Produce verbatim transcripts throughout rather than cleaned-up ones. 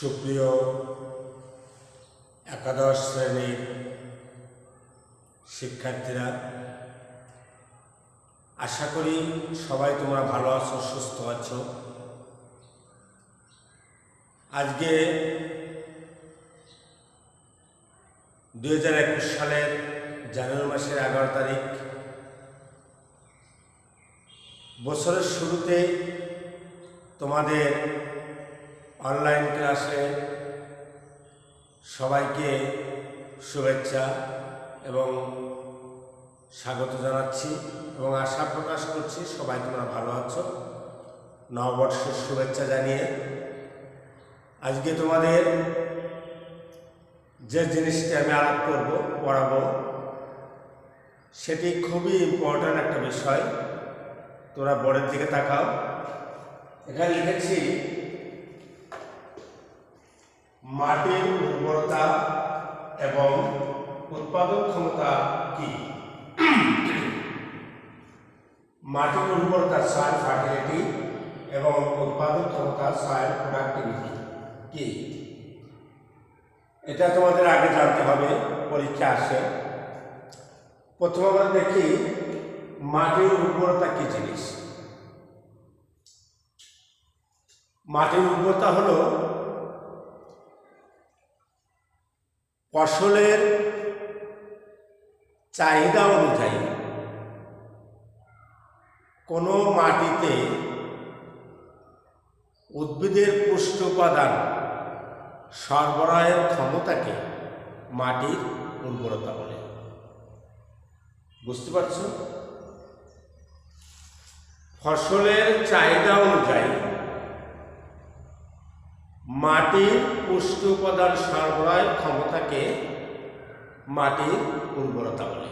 সুপ্রিয় একাদশ শ্রেণীর শিক্ষার্থীরা, আশা করি সবাই তোমরা ভালো আছো, সুস্থ আছো। আজকে দুই হাজার একুশ সালের জানুয়ারি মাসের এগারো তারিখ, বছরের শুরুতে তোমাদের অনলাইন ক্লাসে সবাইকে শুভেচ্ছা এবং স্বাগত জানাচ্ছি এবং আশা প্রকাশ করছি সবাই তোমরা ভালো আছো। নববর্ষের শুভেচ্ছা জানিয়ে আজকে তোমাদের যে জিনিসটি আমি আলাপ করব পড়াবো সেটি খুবই ইম্পর্ট্যান্ট একটা বিষয়। তোমরা বোর্ডের দিকে তাকাও। এখানে লিখেছি মাটির উর্বরতা এবং উৎপাদন ক্ষমতা কি। মাটির উর্বরতা সয়েল ফার্টিলিটি এবং উৎপাদন ক্ষমতা সয়েল প্রোডাক্টিভিটি কি, এটা তোমাদের আগে জানতে হবে, পরীক্ষা আসে। প্রথমে আমরা দেখি মাটির উর্বরতা কি জিনিস। মাটির উর্বরতা হলো ফসলের চাহিদা অনুযায়ী কোনো মাটিতে উদ্ভিদের পুষ্টি উপাদান সরবরাহের ক্ষমতাকে মাটির উর্বরতা বলে। বুঝতে পারছো? ফসলের চাহিদা অনুযায়ী মাটির পুষ্টি উপাদান সরবরাহের ক্ষমতাকে মাটির উর্বরতা বলে।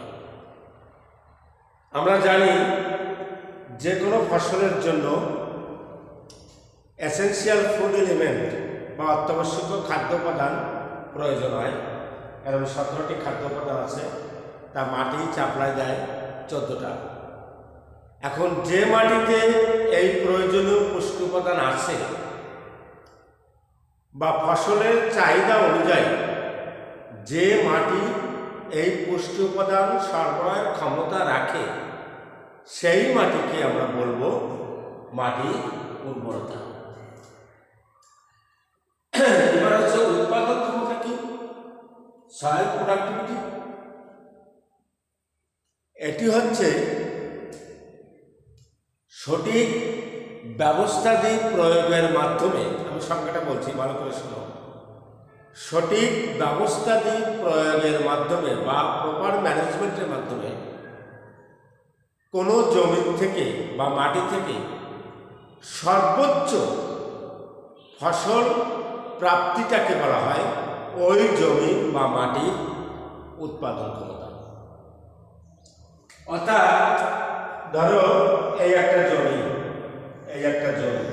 আমরা জানি যে কোনো ফসলের জন্য এসেনশিয়াল ফুড এলিমেন্ট বা অত্যাবশ্যকীয় খাদ্য উপাদান প্রয়োজন হয়। এরকম সতেরোটি খাদ্য উপাদান আছে, তা মাটি চাপড়ায় দেয় চোদ্দোটা। এখন যে মাটিতে এই প্রয়োজনীয় পুষ্টি উপাদান আছে বা ফসলের চাহিদা অনুযায়ী যে মাটি এই পুষ্টি উপাদান সরবরাহের ক্ষমতা রাখে, সেই মাটিকে আমরা বলবো মাটির উর্বরতা। এবার হচ্ছে উৎপাদন ক্ষমতা কি, সয়েল প্রোডাক্টিভিটি। এটি হচ্ছে সঠিক ব্যবস্থাদি প্রয়োগের মাধ্যমে, আমি সংখ্যাটা বলছি ভালো করে শোনো, সঠিক ব্যবস্থাদি প্রয়োগের মাধ্যমে বা প্রপার ম্যানেজমেন্টের মাধ্যমে কোনো জমি থেকে বা মাটি থেকে সর্বোচ্চ ফসল প্রাপ্তিটাকে বলা হয় ওই জমি বা মাটির উৎপাদন ক্ষমতা। অর্থাৎ ধরো এই একটা জমি, এই একটা জমি,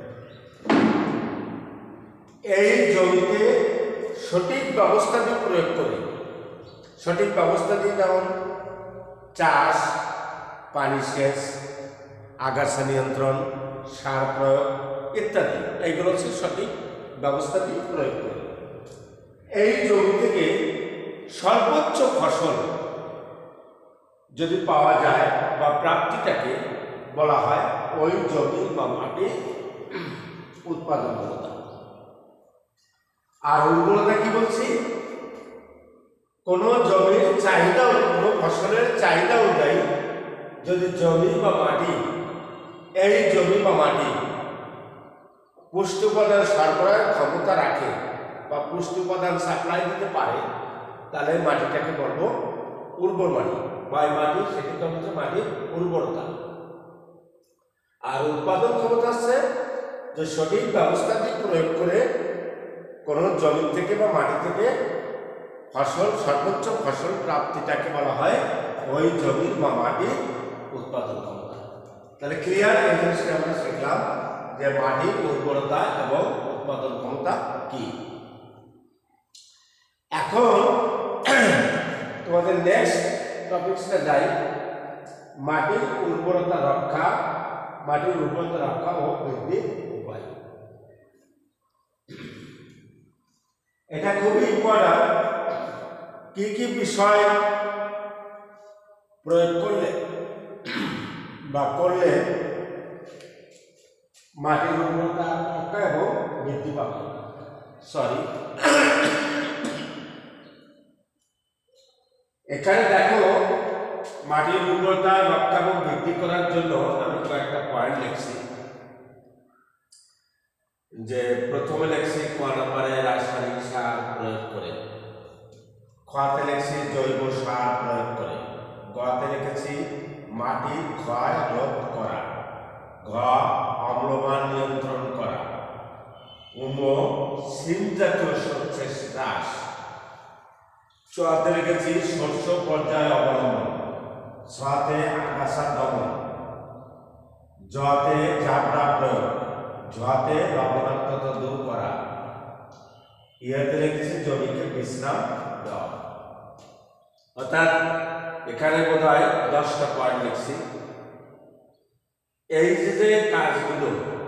এই জমিতে সঠিক ব্যবস্থা দিয়ে প্রয়োগ করে, সঠিক ব্যবস্থা দিয়ে যেমন চাষ, পানি সেচ, আগাছা নিয়ন্ত্রণ, সার প্রয়োগ ইত্যাদি, এইগুলো হচ্ছে সঠিক ব্যবস্থা দিয়ে প্রয়োগ করে এই জমি থেকে সর্বোচ্চ ফসল যদি পাওয়া যায় বা প্রাপ্তিটাকে বলা হয় ওই জমি বা মাটির উৎপাদন ক্ষমতা। আর উর্বরতা কি বলছি, কোনো জমির চাহিদা, কোনো ফসলের চাহিদা অনুযায়ী যদি জমি বা মাটি, এই জমি বা মাটি পুষ্টি উপাদান সরবরাহের ক্ষমতা রাখে বা পুষ্টি উপাদান সাপ্লাই দিতে পারে, তাহলে মাটিটাকে বলবো উর্বর মাটি বা এই মাটি, সেটিকে হচ্ছে মাটির উর্বরতা। আর উৎপাদন ক্ষমতা হচ্ছে যে সঠিক ব্যবস্থাটি প্রয়োগ করে কোনো জমি থেকে বা মাটি থেকে ফসল, সর্বোচ্চ ফসল প্রাপ্তিটাকে বলা হয় ওই জমির বা মাটির উৎপাদন ক্ষমতা। তাহলে ক্লিয়ার, এই জিনিসটা আমরা শিখলাম যে মাটির উর্বরতা এবং উৎপাদন ক্ষমতা কি। এখন তোমাদের নেক্সট টপিকসটা যাই, মাটির উর্বরতা রক্ষা, মাটির উর্বরতা রক্ষা ও বৃদ্ধির উপায়। এটা খুবই ইম্পর্টেন্ট। কি কি বিষয় প্রয়োগ করলে বা করলে মাটির উর্বরতা রক্ষা এবং বৃদ্ধি পাবে। সরি, এখানে দেখো মাটির উর্বরতা রক্ষা এবং বৃদ্ধি করার জন্য আমি কয়েকটা পয়েন্ট লিখছি। যে প্রথমে লিখছি ক নম্বরে রাসায়নিক সার প্রয়োগ করে, খতে লিখছি জৈব সার প্রয়োগ করে, গতে লিখেছি মাটির ক্ষয় রোধ করা, ঘ অম্লমান নিয়ন্ত্রণ করা, উম সিম জাতীয় শস্যের হ্রাস, চুয়াতে লিখেছি শস্য পর্যায় অবলম্বন, ছতে আগাছা দমন, জতে জাবড়া প্রয়োগ, ঝতে লবণাক্ততা দূর করা, ইহাতে লিখেছি জমিকে বিশ্রাম দেওয়া। অর্থাৎ এখানে বোধ হয় দশটা পয়েন্ট লিখছি। এই যে কাজগুলো,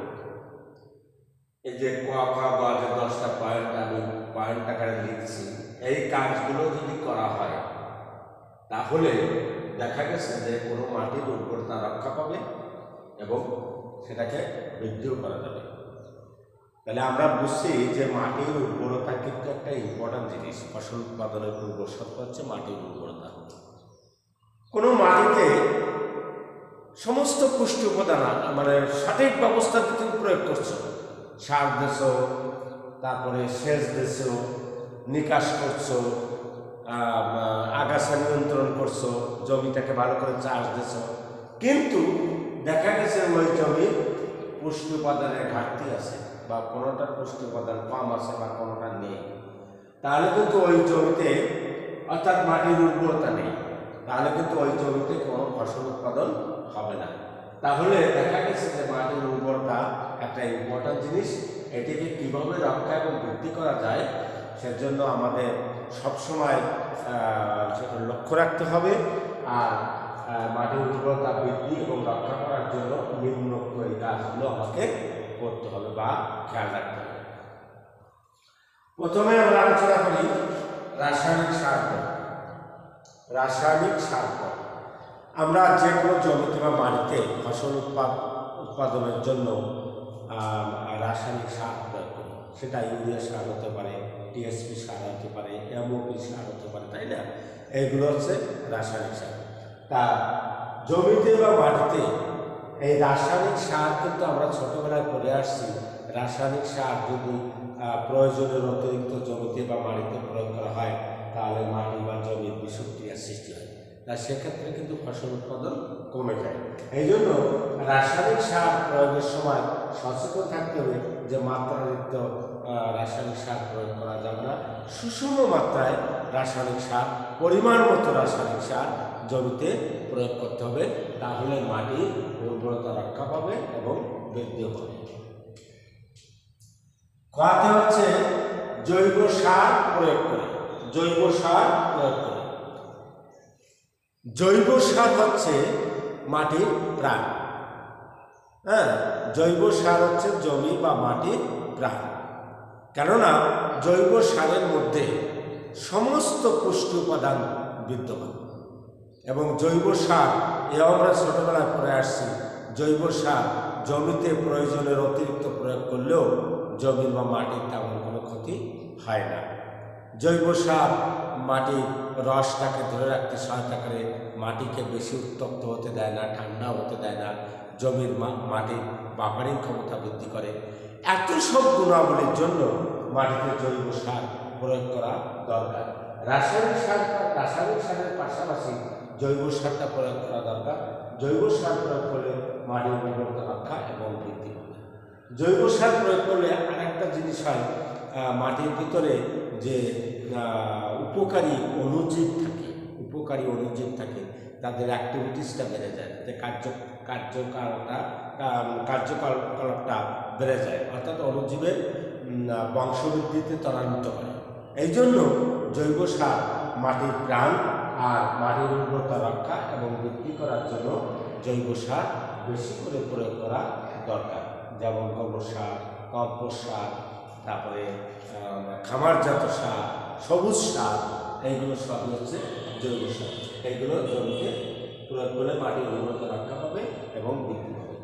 এই যে ক খ গ যে দশটা পয়েন্ট আমি পয়েন্ট আকারে লিখছি, এই কাজগুলো যদি করা হয় তাহলে দেখা গেছে যে কোনো মাটির উর্বরতা রক্ষা পাবে এবং সেটাকে বৃদ্ধিও করা যাবে। তাহলে আমরা বুঝছি যে মাটির উর্বরতা কিন্তু একটা ইম্পর্টেন্ট জিনিস। ফসল উৎপাদনের পূর্ব শর্ত হচ্ছে মাটির উর্বরতা। কোনো মাটিতে সমস্ত পুষ্টি উপাদান মানে সঠিক ব্যবস্থা তুমি প্রয়োগ করছো, সার দিছ, তারপরে সেচ দিছ, নিকাশ করছো, আগাছা নিয়ন্ত্রণ করছো, জমিটাকে ভালো করে চাষ দিছ, কিন্তু দেখা গেছে ওই জমির পুষ্টি উপাদানের ঘাটতি আছে বা কোনোটার পুষ্টি উপাদান কম আছে বা কোনোটা নেই, তাহলে কিন্তু ওই জমিতে অর্থাৎ মাটির উর্বরতা নেই, তাহলে কিন্তু ওই জমিতে কোনো ফসল উৎপাদন হবে না। তাহলে দেখা গেছে যে মাটির উর্বরতা একটা ইম্পর্টেন্ট জিনিস। এটিকে কীভাবে রক্ষা এবং বৃদ্ধি করা যায় সেজন্য আমাদের সবসময় লক্ষ্য রাখতে হবে। আর মাটির উর্বরতা বৃদ্ধি এবং রক্ষা করার জন্য নিম্নোক্ত এই কাজগুলো আমাকে করতে হবে বা খেয়াল রাখতে হবে। প্রথমে আমরা আলোচনা করি রাসায়নিক সার। রাসায়নিক সার আমরা যে কোনো জমিতে বা মাটিতে ফসল উৎপাদনের জন্য রাসায়নিক সার প্রয়োগ করি। সেটা ইউরিয়া সার হতে পারে, টিএসপি সার হতে পারে, এমওপি সার হতে পারে, তাই না? এইগুলো হচ্ছে রাসায়নিক সার। তা জমিতে বা মাটিতে এই রাসায়নিক সার কিন্তু আমরা ছোটবেলায় পড়ে আসছি। রাসায়নিক সার যদি প্রয়োজনের অতিরিক্ত জমিতে বা মাটিতে প্রয়োগ করা হয় তাহলে মাটি বা জমির বিষক্রিয়ার সৃষ্টি হয়, তা সেক্ষেত্রে কিন্তু ফসল উৎপাদন কমে যায়। এই জন্য রাসায়নিক সার প্রয়োগের সময় সচেতন থাকতে হবে যে মাত্রাতিরিক্ত রাসায়নিক সার প্রয়োগ করা যাবে না। সুষম মাত্রায় রাসায়নিক সার, পরিমাণ মতো রাসায়নিক সার জমিতে প্রয়োগ করতে হবে, তাহলে মাটির উর্বরতা রক্ষা পাবে এবং বৃদ্ধিও পাবে। কথা হচ্ছে জৈব সার প্রয়োগ করে। জৈব সার প্রয়োগ করে জৈব সার হচ্ছে মাটির প্রাণ। হ্যাঁ, জৈব সার হচ্ছে জমি বা মাটির প্রাণ। কেননা জৈব সারের মধ্যে সমস্ত পুষ্টি উপাদান বিদ্যমান এবং জৈব সার এ আমরা ছোটবেলায় পড়ে আসছি। জৈব সার জমিতে প্রয়োজনের অতিরিক্ত প্রয়োগ করলেও জমি বা মাটির তেমন কোনো ক্ষতি হয় না। জৈব সার মাটির রসটাকে ধরে রাখতে সহায়তা করে, মাটিকে বেশি উত্তপ্ত হতে দেয় না, ঠান্ডা হতে দেয় না, জমির মাটির বাফারিং ক্ষমতা বৃদ্ধি করে। এত সব গুণাবলীর জন্য মাটিতে জৈব সার প্রয়োগ করা দরকার। রাসায়নিক সার রাসায়নিক সারের পাশাপাশি জৈব সারটা প্রয়োগ করা দরকার। জৈব সার প্রয়োগ করলে মাটির উর্বরতা রক্ষা এবং বৃদ্ধি পাবে। জৈব সার প্রয়োগ করলে আরেকটা জিনিস হয়, মাটির ভিতরে যে উপকারী অণুজীব থাকে উপকারী অণুজীব থাকে তাদের অ্যাক্টিভিটিসটা বেড়ে যায়, তাতে কার্য কার্যকালটা কার্যকলাপটা বেড়ে যায়, অর্থাৎ অণুজীবের বংশবৃদ্ধিতে ত্বরান্বিত করে। এই জন্য জৈব সার মাটির প্রাণ আর মাটির উর্বরতা রক্ষা এবং বৃদ্ধি করার জন্য জৈব সার বেশি করে প্রয়োগ করা দরকার। যেমন গোবর সার, কম্পোস্ট সার, তারপরে খামারজাত সার, সবুজ সার, এইগুলো সবই হচ্ছে জৈব সার। এইগুলো জমিতে প্রয়োগ করলে মাটির উর্বরতা রক্ষা পাবে এবং বৃদ্ধি পাবে।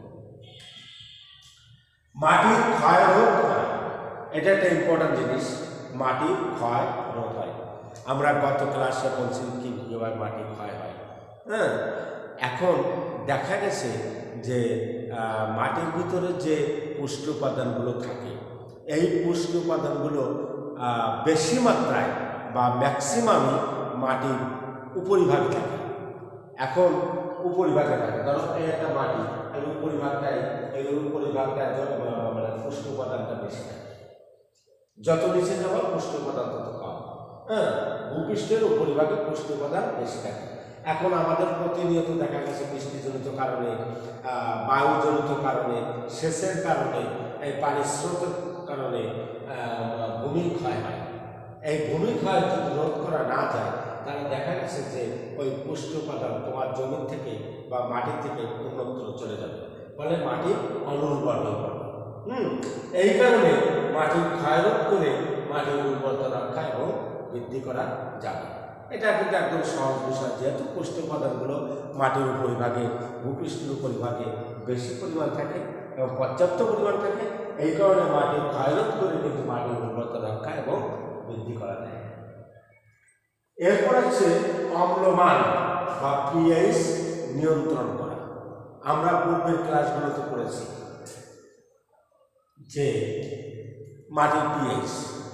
মাটির ক্ষয় রোধ হয়, এটা একটা ইম্পর্টেন্ট জিনিস। মাটির ক্ষয় রোধ হয়। আমরা গত ক্লাসে বলছি কি কীভাবে মাটির ক্ষয় হয়। হ্যাঁ, এখন দেখা গেছে যে মাটির ভিতরে যে পুষ্টি উপাদানগুলো থাকে, এই পুষ্টি উপাদানগুলো বেশি মাত্রায় বা ম্যাক্সিমামই মাটির উপরিভাগে থাকে। এখন উপরিভাগে থাকে, ধরো এই একটা মাটি, এই উপরিভাগটাই এই উপরিভাগটায় মানে পুষ্টি উপাদানটা বেশি থাকে। যত নিচে যাওয়া পুষ্টি উপাদান তত কম। হ্যাঁ, ভূপৃষ্ঠের উপরিভাগে পুষ্টি উপাদান বেশি থাকে। এখন আমাদের প্রতিনিয়ত দেখা গেছে বৃষ্টিজনিত কারণে, বায়ুজনিত কারণে, সেচের কারণে, এই পানির স্রোতের কারণে ভূমি ক্ষয় হয়। এই ভূমি ক্ষয় যদি রোধ করা না যায়, তাহলে দেখা গেছে যে ওই পুষ্টি উপাদান তোমার জমি থেকে বা মাটি থেকে অন্যত্র চলে যাবে, ফলে মাটি অনুর্বর হয়ে পড়বে। হুম এই কারণে মাটির ক্ষয় রোধ করে মাটির উর্বরতা রক্ষা এবং বৃদ্ধি করা যাবে। এটা কিন্তু একদম সহজ বিষয়। যেহেতু পুষ্টি উপাদানগুলো মাটির উপরিভাগে, ভূপৃষ্ঠের উপরিভাগে বেশি পরিমাণ থাকে এবং পর্যাপ্ত পরিমাণ থাকে, এই কারণে মাটির ক্ষয় রোধ করে কিন্তু মাটির উর্বরতা রক্ষা এবং বৃদ্ধি করা যায়। এরপর হচ্ছে অম্লমান বা পিএইচ নিয়ন্ত্রণ করা। আমরা পূর্বের ক্লাসগুলোতে পড়েছি যে মাটির পিএইচ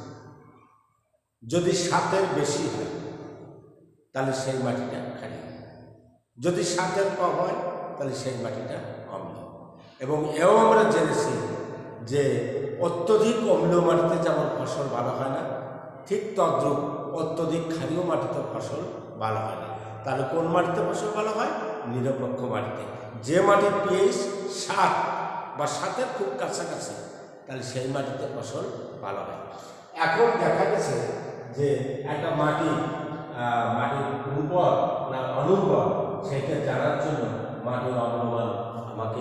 যদি সাতের বেশি হয় তাহলে সেই মাটিটা ক্ষারীয়, যদি সাতের কম হয় তাহলে সেই মাটিটা অম্ল। এবং এও আমরা জেনেছি যে অত্যধিক অম্ল মাটিতে যেমন ফসল ভালো হয় না, ঠিক তদ্রূপ অত্যধিক ক্ষারীয় মাটিতে ফসল ভালো হয় না। তাহলে কোন মাটিতে ফসল ভালো হয়? নিরপেক্ষ মাটিতে। যে মাটির পিএইচ সাত বা সাতের খুব কাছাকাছি, তাহলে সেই মাটিতে ফসল ভালো হয়। এখন দেখা গেছে যে একটা মাটি মাটির উর্বর না অনুর্বর সেটা জানার জন্য মাটির অম্লমান আমাকে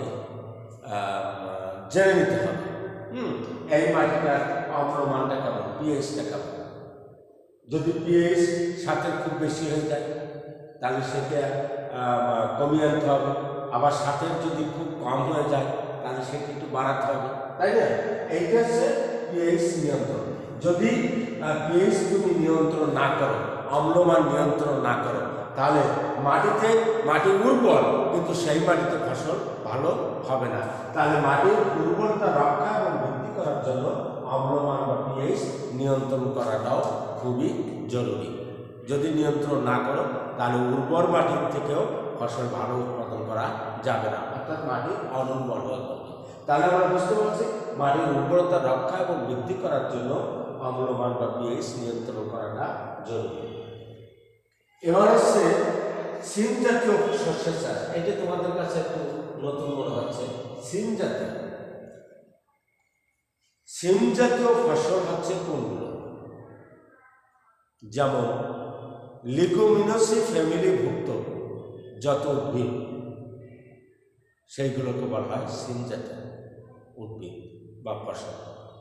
জেনে নিতে হবে। হুম এই মাটিটার অম্লমানটা কেমন, পিএইচটা কেমন। যদি পিএইচ সাতের খুব বেশি হয়ে যায় তাহলে সেটা কমিয়ে আনতে হবে। আবার সাতের যদি খুব কম হয়ে যায় তাহলে সেটা একটু বাড়াতে হবে, তাই না? এইটা হচ্ছে পিএইচ নিয়ন্ত্রণ। যদি পিএইচ তুমি নিয়ন্ত্রণ না করো, অম্লমান নিয়ন্ত্রণ না করো, তাহলে মাটিতে মাটি উর্বর কিন্তু সেই মাটিতে ফসল ভালো হবে না। তাহলে মাটির উর্বরতা রক্ষা এবং বৃদ্ধি করার জন্য অম্লমান বা পিএইচ নিয়ন্ত্রণ করাটাও খুবই জরুরি। যদি নিয়ন্ত্রণ না করো তাহলে উর্বর মাটির থেকেও ফসল ভালো উৎপাদন করা যাবে না, অর্থাৎ মাটি অনুর্বর হয়ে পড়বে। তাহলে আমরা বুঝতে পারছি মাটির উর্বরতা রক্ষা এবং বৃদ্ধি করার জন্য অম্লমান বা পিএইচ নিয়ন্ত্রণ করাটা জরুরি। এবার হচ্ছে সিম জাতীয় শস্যের চাষ। এটা তোমাদের কাছে একটু নতুন মনে হচ্ছে। সিম জাতীয় সিম জাতীয় ফসল হচ্ছে কোনগুলো? যেমন লিগুমিনোসি ফ্যামিলিভুক্ত যত উদ্ভিদ সেইগুলোকে বলা হয় সিম জাতীয় উদ্ভিদ বা ফসল।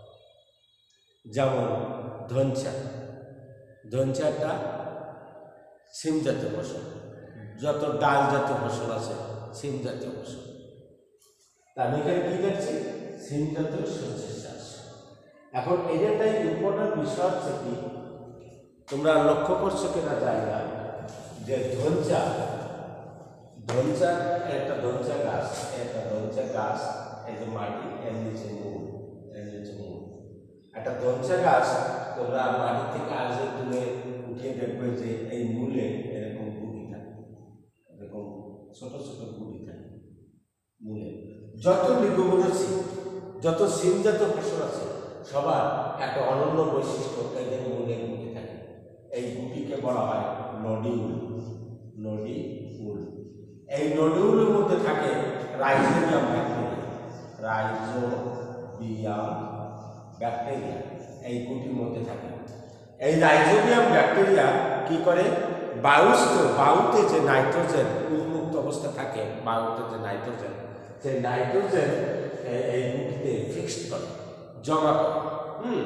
যেমন ধনচা, ধনচাটা সিম জাতীয় ফসল। যত ডাল জাতীয় ফসল আছে সিম জাতীয় ফসল। আমি এখানে কি দেখছি? সিম জাতীয় শস্যের চাষ। এখন এটাই ইম্পর্টেন্ট বিষয় হচ্ছে কি, তোমরা লক্ষ্য করছো কিনা জানি না, যে ধনচা ধনচা একটা ধনচা গাছ, একটা ধনচা গাছ, এই যে মাটি, এর নিচে মূল, এর নিচে মূল। একটা ধনচা গাছ তোমরা মাটি থেকে আজে তুলে উঠিয়ে দেখবে যে এই মূলে এরকম গুটি থাকে, এরকম ছোট ছোট গুটি থাকে মূলে। যত লিগুমিনোসি, যত সিমজাত ফসল আছে সবার একটা অনন্য বৈশিষ্ট্য, এদের মূলে গুটি থাকে। এই গুটিকে বলা হয় নডিউল। নডিউল এই নডিউলের মধ্যে থাকে রাইজোবিয়াম ব্যাকটেরিয়া। রাইজোবিয়াম ব্যাকটেরিয়া এই গুটির মধ্যে থাকে। এই রাইজোবিয়াম ব্যাকটেরিয়া কি করে? বায়ুস্থ বায়ুতে যে নাইট্রোজেন উন্মুক্ত অবস্থা থাকে, বায়ুতে যে নাইট্রোজেন, সেই নাইট্রোজেন এই গুটিতে ফিক্সড করে, জমা করে। হুম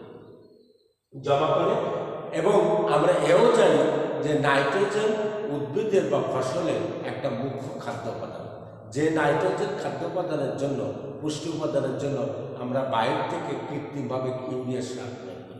জমা করে। এবং আমরা এও জানি যে নাইট্রোজেন উদ্ভিদের বা ফসলের একটা মুখ্য খাদ্য উপাদান, যে নাইট্রোজেন খাদ্য উপাদানের জন্য, পুষ্টি উপাদানের জন্য আমরা বাইরে থেকে কৃত্রিমভাবে ইউরিয়া সার প্রয়োগ করি।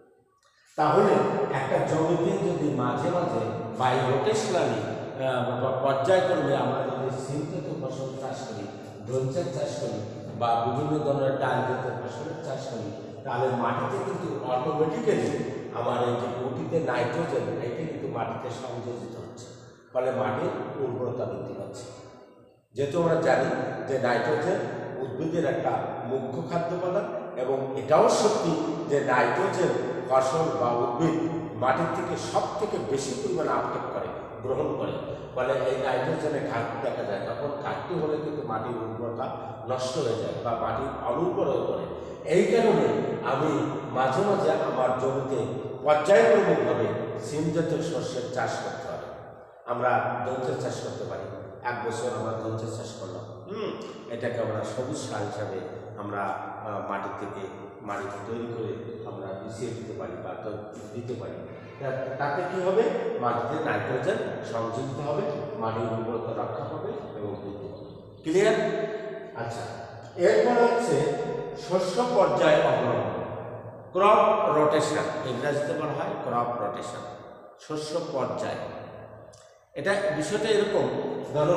তাহলে একটা জমিতে যদি মাঝে মাঝে বাই রোটেশনালি পর্যায়ক্রমে আমরা যদি সিম জাতীয় ফসল চাষ করি, ধনচের চাষ করি বা বিভিন্ন ধরনের ডাল জাতীয় ফসলের চাষ করি, তাহলে মাটিতে কিন্তু অটোমেটিক্যালি আমার এই যে মাটিতে নাইট্রোজেন এটা কিন্তু মাটিতে সংযোজিত হচ্ছে, ফলে মাটির উর্বরতা বৃদ্ধি পাচ্ছে। যেহেতু আমরা জানি যে নাইট্রোজেন উদ্ভিদের একটা মুখ্য খাদ্য উপাদান, এবং এটাও সত্যি যে নাইট্রোজেন ফসল বা উদ্ভিদ মাটির থেকে সব থেকে বেশি পরিমাণে আপটেক করে, গ্রহণ করে। ফলে এই নাইট্রোজেনের ঘাটতি দেখা যায়, তখন ঘাটতি হলে কিন্তু মাটির উর্বরতা নষ্ট হয়ে যায় বা মাটি অনুর্বর হয়ে পড়ে। এই কারণে আমি মাঝে মাঝে আমার জমিতে পর্যায়ক্রমিকভাবে সিম জাতীয় শস্যের চাষ করতে হবে। আমরা ধনচের চাষ করতে পারি, এক বছর আমরা ধনচের চাষ করলাম, হুম এটাকে আমরা সবুজ সার হিসাবে আমরা মাটি থেকে মাটিতে তৈরি করে আমরা মিশিয়ে দিতে পারি বা দিতে পারি। তাতে কি হবে, মাটিতে নাইট্রোজেন সংযোজিত হবে, মাটির উর্বরতা রক্ষা পাবে এবং বৃদ্ধি পাবে। ক্লিয়ার? আচ্ছা, এরপর হচ্ছে শস্য পর্যায় অবলম্বন, ক্রপ রোটেশন, ইংরেজিতে বলা হয় ক্রপ রোটেশন, শস্য পর্যায়। এটা বিষয়টা এরকম, ধরো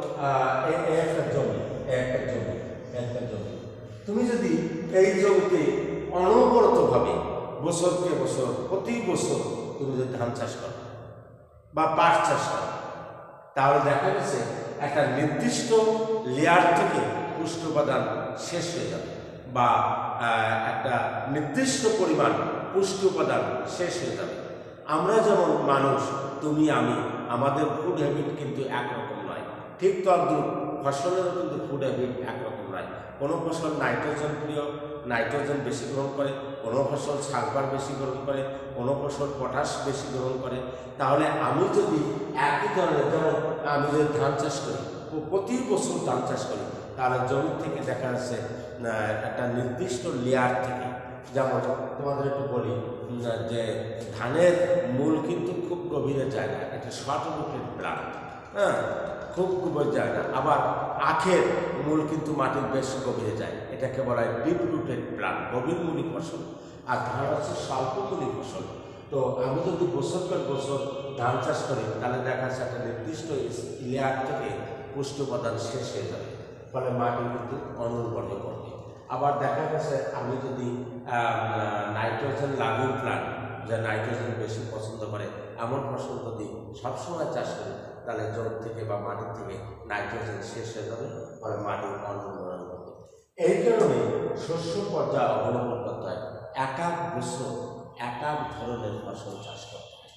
একটা জমি একটা জমি একটা জমি তুমি যদি এই জমিতে অনবরতভাবে বছরকে বছর প্রতি বছর তুমি যদি ধান চাষ করো বা পাট চাষ করো, তাহলে দেখা গেছে একটা নির্দিষ্ট লেয়ার থেকে পুষ্টি উপাদান শেষ হয়ে যাবে বা একটা নির্দিষ্ট পরিমাণ পুষ্টি উপাদান শেষ হয়ে যাবে। আমরা যেমন মানুষ, তুমি আমি, আমাদের ফুড হ্যাবিট কিন্তু একরকম নয়, ঠিক তদ্রুপ ফসলেরও কিন্তু ফুড হ্যাবিট একরকম নয়। কোনো ফসল নাইট্রোজেন প্রিয়, নাইট্রোজেন বেশি গ্রহণ করে, কোনো ফসল সালফার বেশি গ্রহণ করে, কোনো ফসল পটাশ বেশি গ্রহণ করে। তাহলে আমি যদি একই ধরনের, যেমন আমি যদি ধান চাষ করি, প্রতি বছর ধান চাষ করি, তাহলে জমি থেকে দেখা যাচ্ছে একটা নির্দিষ্ট লেয়ার থেকে, যেমন তোমাদের একটু বলি যে ধানের মূল কিন্তু খুব গভীরে যায় না, এটা শর্ট রুটেড প্লান্ট, হ্যাঁ খুব গভীর যায় না। আবার আখের মূল কিন্তু মাটির বেশ গভীরে যায়, এটাকে বলা হয় ডিপ রুটেড প্লান্ট, গভীরমূলী ফসল। আর ধান হচ্ছে স্বল্পমূলী ফসল। তো আমি যদি বছর পর বছর ধান চাষ করি, তাহলে দেখা যাচ্ছে একটা নির্দিষ্ট লেয়ার থেকে পুষ্টি উপাদান শেষ হয়ে যাবে, ফলে মাটি কিন্তু অনুর্বর হয়ে পড়বে। আবার দেখা গেছে আমি যদি নাইট্রোজেন লাভিং প্লান্ট, যে নাইট্রোজেন বেশি পছন্দ করে এমন ফসল যদি সবসময় চাষ করি, তাহলে জল থেকে বা মাটির থেকে নাইট্রোজেন শেষ হয়ে যাবে, ফলে মাটি অনুর্বর হয়ে পড়বে। এই কারণে শস্য পর্যায়ে অবলম্বন করতে হয়, এক এক বছর এক এক ধরনের ফসল চাষ করতে হয়।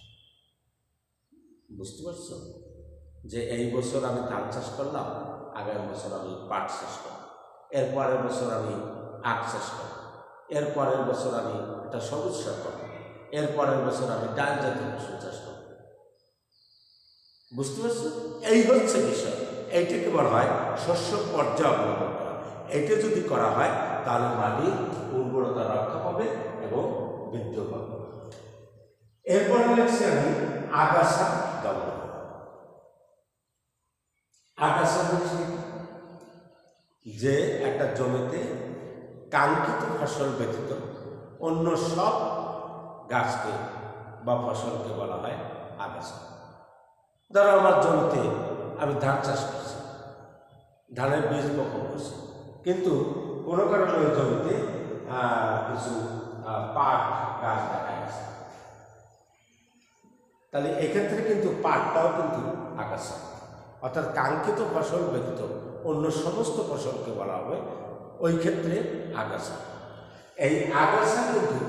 বুঝতে পারছো যে এই বছর আমি ধান চাষ করলাম, আগামী বছর আমি পাট চাষ করব, এরপরের বছর আমি আখ চাষ করব, এরপরের বছর আমি একটা সবুজ সার করব, এরপরের বছর আমি ডাল জাতীয় ফসল চাষ করব। বুঝতে পারছো? এই হচ্ছে বিষয়, এইটাকে বলা হয় শস্য পর্যায় অবলম্বন করা। এইটা যদি করা হয় তাহলে মাটির উর্বরতা রক্ষা পাবে এবং বৃদ্ধি পাবে। এরপরে লাগছে আমি আগাছা দমন। আগাছা হচ্ছে যে একটা জমিতে কাঙ্ক্ষিত ফসল ব্যতীত অন্য সব গাছকে বা ফসলকে বলা হয় আগাছা। ধরো আমার জমিতে আমি ধান চাষ করছি, ধানের বীজ বপন করছি, কিন্তু কোনো কারণে ওই জমিতে কিছু পাট গাছ দেখা গেছে, তাহলে এক্ষেত্রে কিন্তু পাটটাও কিন্তু আগাছা। অর্থাৎ কাঙ্ক্ষিত ফসল ব্যতীত অন্য সমস্ত ফসলকে বলা হবে ওই ক্ষেত্রে আগাছা। এই আগাছা কিন্তু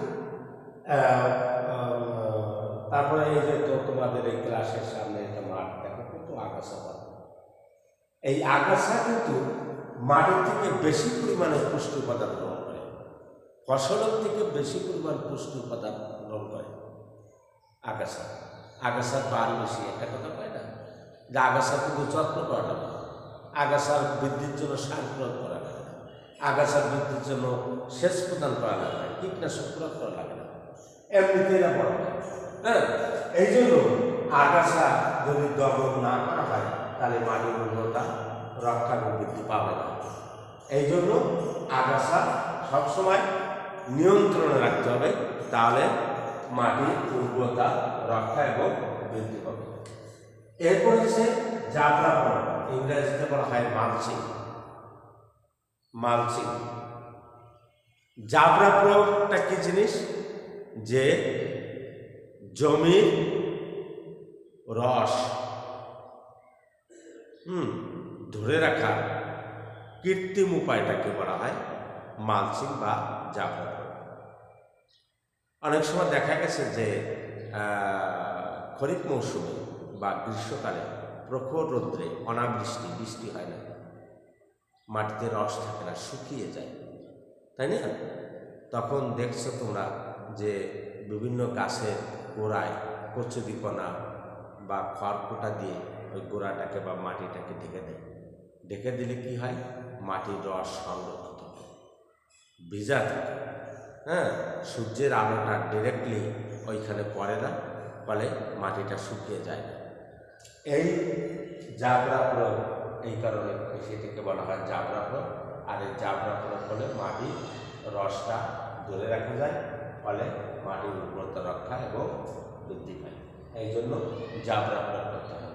তারপরে এই যে তো তোমাদের এই ক্লাসের সামনে একটা মাঠ দেখো, কিন্তু আগাছা পাবে। এই আগাছা কিন্তু মাটির থেকে বেশি পরিমাণে পুষ্টি উপাদান গ্রহণ করে, ফসলের থেকে বেশি পরিমাণ পুষ্টি উপাদান গ্রহণ করে আগাছা। আগাছার বার বেশি, একটা কথা পায় না যে আগাছা কিন্তু যত্ন করা লাগে, আগাছার বৃদ্ধির জন্য সার প্রয়োগ করা লাগে না, আগাছা বৃদ্ধির জন্য সেচ প্রদান করা লাগে না, কীটনাশক প্রয়োগ করা লাগে না, এমনিতে এরা বড় হয়। হ্যাঁ, এই জন্য আগাছা যদি দমন না করা হয় তাহলে মাটির উর্বরতা রক্ষা এবং বৃদ্ধি পাবে না। এই জন্য আগাছা সবসময় নিয়ন্ত্রণে রাখতে হবে, তাহলে মাটির উর্বরতা রক্ষা এবং বৃদ্ধি পাবে। এরপর হচ্ছে জাবরাপন, ইংরেজিতে বলা হয় মালচিং। মালচিং জাবরাপনটা কি জিনিস? যে জমির রস হুম ধরে রাখার কৃত্রিম উপায়টাকে বলা হয় মালচিং বা জাবরাপন। অনেক সময় দেখা গেছে যে খরিফ মৌসুমে বা গ্রীষ্মকালে প্রখর রৌদ্রে অনাবৃষ্টি, বৃষ্টি হয় না, মাটিতে রস থাকে না, শুকিয়ে যায়, তাই না? তখন দেখছো তোমরা যে বিভিন্ন গাছের গোড়ায় কচুরিপনা বা খড়কুটা দিয়ে ওই গোড়াটাকে বা মাটিটাকে ঢেকে দেয়। ঢেকে দিলে কি হয়? মাটির রস সংরক্ষিত হয়, ভিজা থাকে। হ্যাঁ, সূর্যের আলোটা ডিরেক্টলি ওইখানে পড়ে না, ফলে মাটিটা শুকিয়ে যায় না। এই জাবরাপন, এই কারণে সেটিকে বলা হয় জাবরাপন। আর এই জাবরাপনের ফলে মাটির রসটা ধরে রাখা যায়, ফলে মাটির উর্বরতা রক্ষা এবং বৃদ্ধি পায়। এই জন্য জাবরাপন করতে হয়।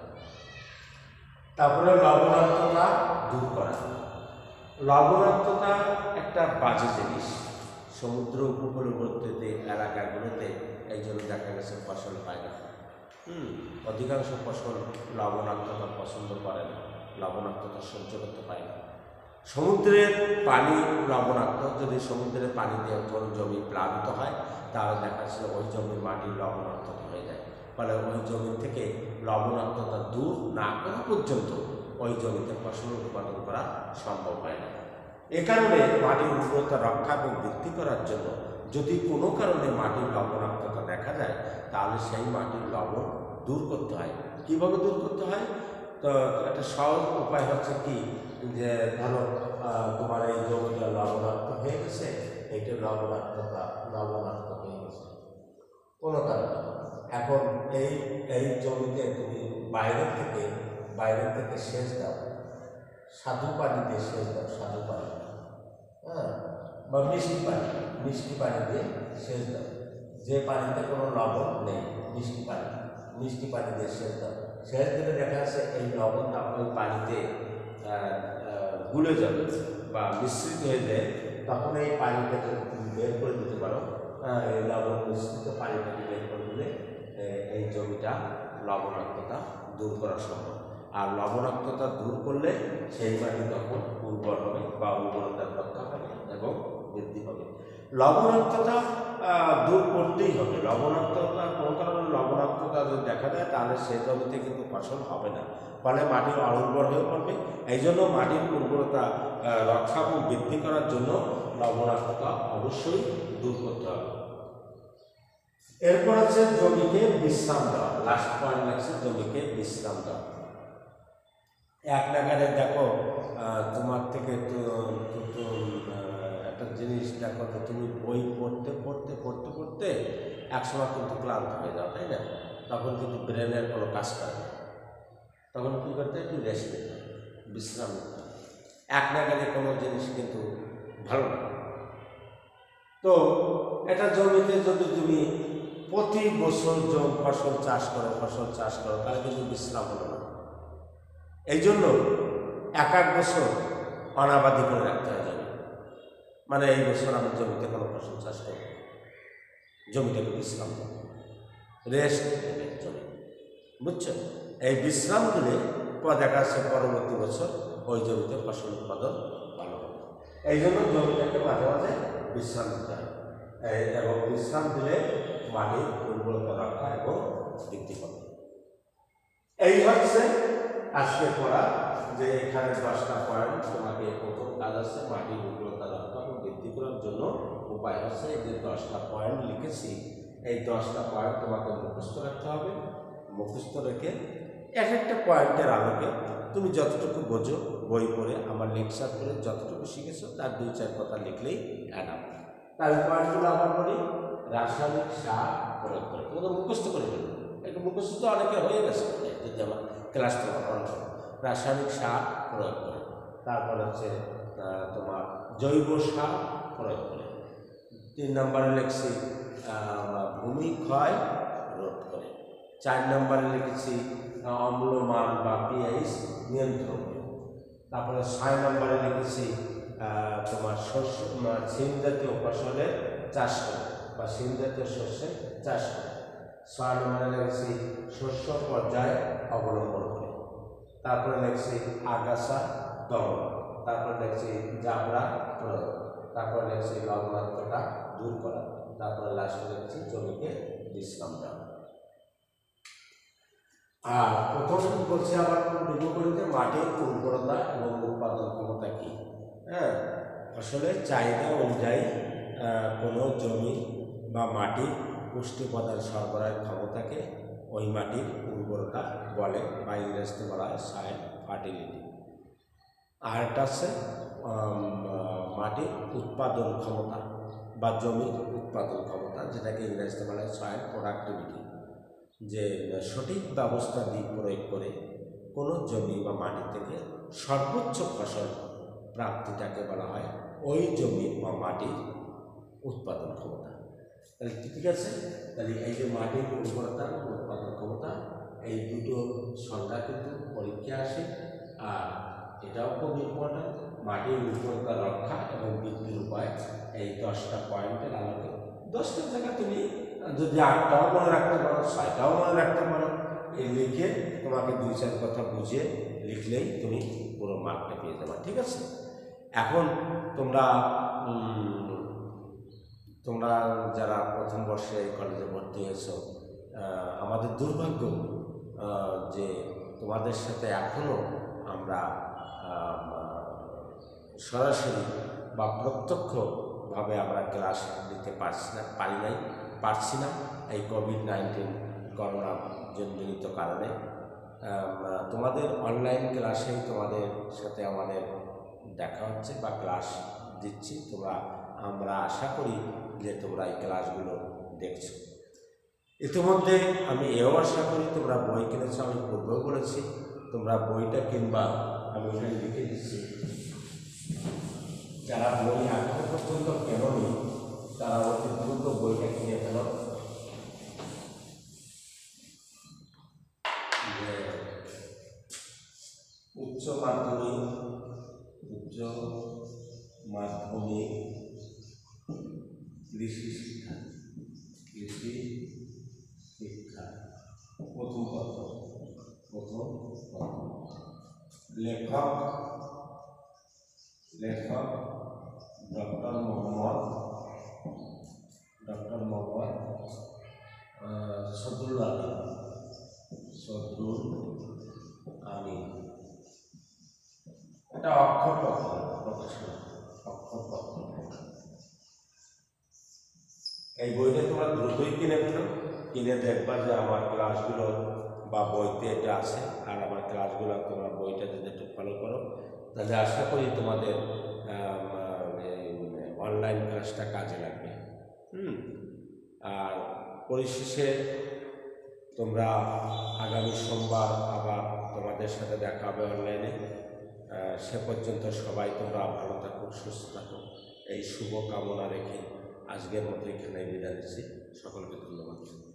তারপরে লবণাক্ততা দূর করা। লবণাক্ততা একটা বাজে জিনিস সমুদ্র উপকূলবর্তী এলাকাগুলোতে, এই জন্য দেখা গেছে ফসল পায় না। হুম অধিকাংশ ফসল লবণাক্ততা পছন্দ করে না, লবণাক্ততা সহ্য করতে পারে না। সমুদ্রের পানি লবণাক্ত, যদি সমুদ্রের পানি দিয়ে কোনো জমি প্লাবিত হয় তাহলে দেখা যাচ্ছে ওই জমির মাটির লবণাক্ততা হয়ে যায়, ফলে ওই জমি থেকে লবণাক্ততা দূর না করা পর্যন্ত ওই জমিতে ফসল উৎপাদন করা সম্ভব হয় না। এ কারণে মাটির উর্বরতা রক্ষা এবং বৃদ্ধি করার জন্য যদি কোনো কারণে মাটির লবণাক্ততা দেখা যায় তাহলে সেই মাটির লবণ দূর করতে হয়। কীভাবে দূর করতে হয়? তো একটা সহজ উপায় হচ্ছে কি, যে ধরো তোমার এই জমিটা লবণাক্ত হয়ে গেছে, এইটা লবণাক্ততা লবণাক্ত হয়ে গেছে কোনো কারণে, এখন এই এই জমিতে তুমি বাইরের থেকে বাইরের থেকে সেচ দাও, স্বাদু পানি দিয়ে সেচ দাও, স্বাদু পানি, হ্যাঁ, বা মিষ্টি পানি, মিষ্টি পানি দিয়ে সেচ দাও, যে পানিতে কোনো লবণ নেই, মিষ্টি পানি, মিষ্টি পানি দিয়ে সেচ দাও। সেচ দিলে দেখা যাচ্ছে এই লবণটা ওই পানিতে গুলে যাবে বা মিশ্রিত হয়ে যায়, তখন এই পানিটাকে তুমি বের করে দিতে পারো। এই লবণ মিশ্রিত পানিটাকে বের করে দিলে এই জমিটা লবণাক্ততা দূর করা সম্ভব। আর লবণাক্ততা দূর করলে সেই মাটি তখন উর্বর হবে বা উর্বরতা রক্ষা হবে এবং বৃদ্ধি হবে। লবণাক্ততা দূর করতেই হবে। লবণাক্ততা কোনো কারণে লবণাক্ততা যদি দেখা দেয় তাহলে সেই জমিতে কিন্তু ফসল হবে না, ফলে মাটি অনুর্বর হয়ে পড়বে। এই জন্য মাটির উর্বরতা রক্ষা এবং বৃদ্ধি করার জন্য লবণাক্ততা অবশ্যই দূর করতে হবে। এরপর হচ্ছে জমিকে বিশ্রাম দেওয়া। লাস্ট পয়েন্ট লাগছে জমিকে বিশ্রাম দেওয়া। এক নাগারে দেখো তোমার থেকে তো একটা জিনিস দেখো, তো তুমি বই পড়তে পড়তে পড়তে পড়তে একসময় কিন্তু ক্লান্ত হয়ে যাও, তাই না? তখন কিন্তু ব্রেনের কোনো কাজ করে না, তখন কী করতে একটু রেস্ট নিতে হবে, বিশ্রাম নিতে হবে। এক নাগারে কোনো জিনিস কিন্তু ভালো না। তো এটা জমিতে যদি তুমি প্রতি বছর ফসল চাষ করো ফসল চাষ করো তাহলে কিন্তু বিশ্রাম হলো না। এই জন্য এক এক বছর অনাবাদি করে রাখতে হয় জমি, মানে এই বছর আমি জমিতে কোনো ফসল চাষ করব, জমিটাকে বিশ্রাম দেব, রেস্ট দেবে জমি, বুঝছো? এই বিশ্রাম দিলে দেখা যাচ্ছে পরবর্তী বছর ওই জমিতে ফসল উৎপাদন ভালো হবে। এই জন্য জমিটাকে মাঝে মাঝে বিশ্রাম দিতে হয়, এবং বিশ্রাম দিলে মাটির উর্বরতা রক্ষা এবং বৃদ্ধি পাবে। এই হচ্ছে আজকে পড়া, যে এখানে দশটা পয়েন্ট তোমাকে প্রথম কাজ আছে মাটির উর্বরতা রক্ষা এবং বৃদ্ধি করার জন্য উপায় হচ্ছে এই যে দশটা পয়েন্ট লিখেছি, এই দশটা পয়েন্ট তোমাকে মুখস্থ রাখতে হবে। মুখস্থ রেখে এক একটা পয়েন্টের আলোকে তুমি যতটুকু বোঝো বই পড়ে আমার লেকচার করে যতটুকু শিখেছো তার দুই চার কথা লিখলেই অ্যানাফ। তার পয়েন্টগুলো আবার বলি, রাসায়নিক সার প্রয়োগ করে তোমাদের মুখস্থ করে ফেলবে, একটু মুখস্থ তো অনেকে হয়ে গেছে যদি আমার ক্লাস তোমার অনেক রাসায়নিক সার প্রয়োগ করে। তারপর হচ্ছে তোমার জৈব সার প্রয়োগ করে। তিন নম্বরে লিখছি ভূমি ক্ষয় রোধ করে। চার নম্বরে লিখেছি অম্লমান বা পিএইচ নিয়ন্ত্রণ করে। তারপরে ছয় নম্বরে লিখেছি তোমার শস্য সিম জাতীয় ফসলের চাষ করে বা সিম জাতীয় শস্যের চাষ করে। ছয় নম্বরে লিখেছি শস্য পর্যায়ে অবলম্বন করে। তারপরে লিখছি আগাছা দমন। তারপরে লিখছি জাবরা প্রয়োগ। তারপরে লিখছি লবণাক্ততা দূর করা। তারপরে লাস্টে লিখছি জমিকে বিশ্রাম দেওয়া। আর প্রথম বলছে আবার বিপরীতে মাটির উর্বরতা এবং উৎপাদন ক্ষমতা কি। হ্যাঁ, ফসলের চাহিদা অনুযায়ী কোনো জমি বা মাটির পুষ্টি উপাদান সরবরাহের ক্ষমতাকে ওই মাটির উর্বরতা বলে বা ইংরেজিতে বলা হয় সয়েল ফার্টিলিটি। আর একটা আছে মাটির উৎপাদন ক্ষমতা বা জমির উৎপাদন ক্ষমতা, যেটাকে ইংরেজিতে বলা হয় সয়েল প্রোডাক্টিভিটি। যে সঠিক ব্যবস্থা দিক প্রয়োগ করে কোনো জমি বা মাটি থেকে সর্বোচ্চ ফসল প্রাপ্তিটাকে বলা হয় ওই জমি বা মাটির উৎপাদন ক্ষমতা। তাহলে ঠিক আছে, তাহলে এই যে মাটির উর্বরতা উৎপাদন ক্ষমতা এই দুটো সংখ্যা কিন্তু পরীক্ষা আসে। আর এটাও খুব ইম্পর্টেন্ট, মাটির উর্বরতা রক্ষা এবং বৃদ্ধির উপায়। এই দশটা পয়েন্টের আলোকে দশটা জায়গা তুমি যদি আটটাও মনে রাখতে পারো, ছয়টাও মনে রাখতে পারো, এই লিখে তোমাকে দুই চার কথা বুঝিয়ে লিখলেই তুমি পুরো মার্কটা পেয়ে যাবে। ঠিক আছে, এখন তোমরা তোমরা যারা প্রথম বর্ষে কলেজে ভর্তি হয়েছ, আমাদের দুর্ভাগ্য যে তোমাদের সাথে এখনও আমরা সরাসরি বা প্রত্যক্ষভাবে আমরা ক্লাস দিতে পারছি না পারি নাই পারছি না এই কোভিড নাইন্টিন করোনা জনিত কারণে। তোমাদের অনলাইন ক্লাসেই তোমাদের সাথে আমাদের দেখা হচ্ছে বা ক্লাস দিচ্ছি। তোমরা আমরা আশা করি যে তোমরা এই ক্লাসগুলো দেখছো। ইতিমধ্যে আমি এও আশা করি তোমরা বই কিনেছো। আমি পূর্বেও বলেছি তোমরা বইটা কিনবা, আমি ওখানে লিখে দিচ্ছি। যারা বই এখনো পর্যন্ত কেননি তারা অতি দ্রুত বইটা কিনে ফেলো। উচ্চ মাধ্যমিক উচ্চ মাধ্যমিক কৃষি শিক্ষা কৃষি শিক্ষা প্রথম পত্র প্রথম পত্র লেখক লেখক ডক্টর মোহাম্মদ ডক্টর মোহাম্মদ সদরুল আমিন সদরুল আমিন এটা অক্ষরপত্র প্রকাশনা অক্ষরপত্র। এই বইটা তোমরা দ্রুতই কিনে ফেলো, কিনে দেখবা যে আমার ক্লাসগুলো বা বইতে এটা আছে। আর আমার ক্লাসগুলো তোমরা বইটা যদি একটু ফলো করো তাহলে আশা করি তোমাদের অনলাইন ক্লাসটা কাজে লাগবে। হুম আর পরিশেষে তোমরা আগামী সোমবার আবার তোমাদের সাথে দেখা হবে অনলাইনে। সে পর্যন্ত সবাই তোমরা ভালো থাকো, সুস্থ থাকো, এই শুভ কামনা রেখে আজকের মতো এখানে বিদায় দিচ্ছি। সকলকে ধন্যবাদ।